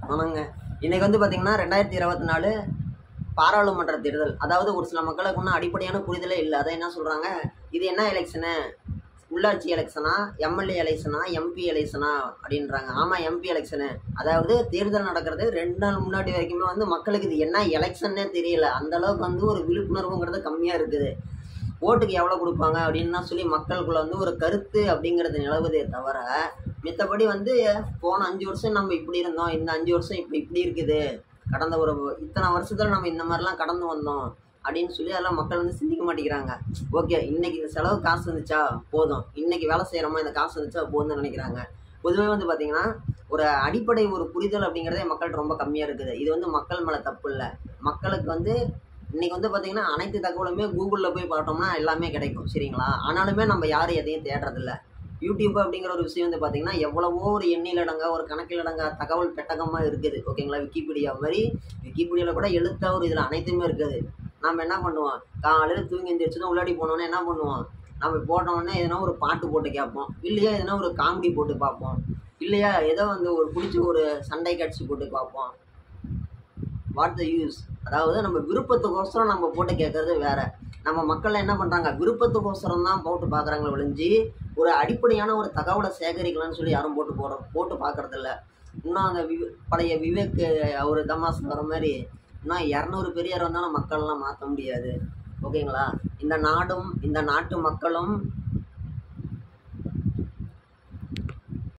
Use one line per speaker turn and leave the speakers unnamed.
ஆமாங்க. இன்னைக்கு வந்து பார்த்தீங்கன்னா 2024 பாராளுமன்ற தேர்தல். அதாவது ஒரு சில மக்களுக்கு இன்னும் அடிப்படையான புரிதலே இல்ல. அதான் என்ன சொல்றாங்க, இது என்ன எலெக்ஷனு? உள்ளாட்சி எலெக்ஷனா? எம்எல்ஏ எலெக்ஷனா? எம்பி எலெக்ஷனா? அப்படின்றாங்க. ஆமா, எம்பி எலெக்ஷனு. அதாவது தேர்தல் நடக்கிறது 2 நாள் முன்னாடி வரைக்குமே வந்து மக்களுக்கு இது என்ன எலெக்ஷன்னே தெரியல. அந்த அளவுக்கு வந்து ஒரு விழிப்புணர்வுங்கிறது கம்மியா இருக்குது. ஓட்டுக்கு எவ்வளோ குடுப்பாங்க அப்படின்னு தான் சொல்லி மக்களுக்குள்ள வந்து ஒரு கருத்து அப்படிங்கிறது நிலவுதே தவிர, மித்தபடி வந்து போன 5 வருஷம் நம்ம இப்படி இருந்தோம். இந்த 5 வருஷம் இப்ப இப்படி இருக்குது. கடந்த ஒரு இத்தனை வருஷத்துல நம்ம இந்த மாதிரிலாம் கடந்து வந்தோம் அப்படின்னு சொல்லி அதெல்லாம் மக்கள் வந்து சிந்திக்க மாட்டேங்கிறாங்க. ஓகே, இன்னைக்கு இந்த செலவு காசு வந்துச்சா போதும். இன்னைக்கு வேலை செய்கிறோமா இந்த காசு வந்துச்சா போதும்னு நினைக்கிறாங்க. பொதுவே வந்து பார்த்தீங்கன்னா, ஒரு அடிப்படை ஒரு புரிதல் அப்படிங்கிறதே மக்கள்ட்ட ரொம்ப கம்மியா இருக்குது. இது வந்து மக்கள் மேல தப்பு இல்ல. மக்களுக்கு வந்து இன்னைக்கு வந்து பார்த்தீங்கன்னா, அனைத்து தகவலுமே கூகுள்ல போய் பார்த்தோம்னா எல்லாமே கிடைக்கும். சரிங்களா? ஆனாலுமே நம்ம யாரும் எதையும் தேடுறதில்ல. யூடியூப் அப்படிங்கிற ஒரு விஷயம் வந்து பார்த்தீங்கன்னா, எவ்வளவோ ஒரு எண்ணிலடங்கா, ஒரு கணக்கிலடங்கா தகவல் பெட்டகமா இருக்குது. ஓகேங்களா? விக்கிபீடியா மாரி விக்கிபீடியால கூட எழுத்தா ஒரு இதில அனைத்துமே இருக்குது. நாம என்ன பண்ணுவோம், காலையில தூங்கி எந்திரிச்சதும் உள்ளாடி போனோனே என்ன பண்ணுவோம், நம்ம போட்டோனே எதனா ஒரு பாட்டு போட்டு கேட்போம். இல்லையா எதனா ஒரு காமெடி போட்டு பார்ப்போம். இல்லையா ஏதோ வந்து ஒரு புடிச்ச ஒரு சண்டை காட்சி போட்டு பார்ப்போம். What the use? அதாவது நம்ம விருப்பத்துக்கோசரம் நம்ம போட்டு கேட்கறது வேற. நம்ம மக்கள் என்ன பண்றாங்க, விருப்பத்துக்கோசரம் தான் போட்டு பார்க்குறாங்களே ஒழிஞ்சு, ஒரு அடிப்படையான ஒரு தகவலை சேகரிக்கலாம்னு சொல்லி யாரும் போட்டு பார்க்கறதில்ல. இன்னும் அந்த பழைய விவேக் அவரு தமாஷ் வர மாதிரி, இன்னும் 200 பெரியார் வந்தாலும் மக்கள்லாம் மாற்ற முடியாது. ஓகேங்களா? இந்த நாடும் இந்த நாட்டு மக்களும்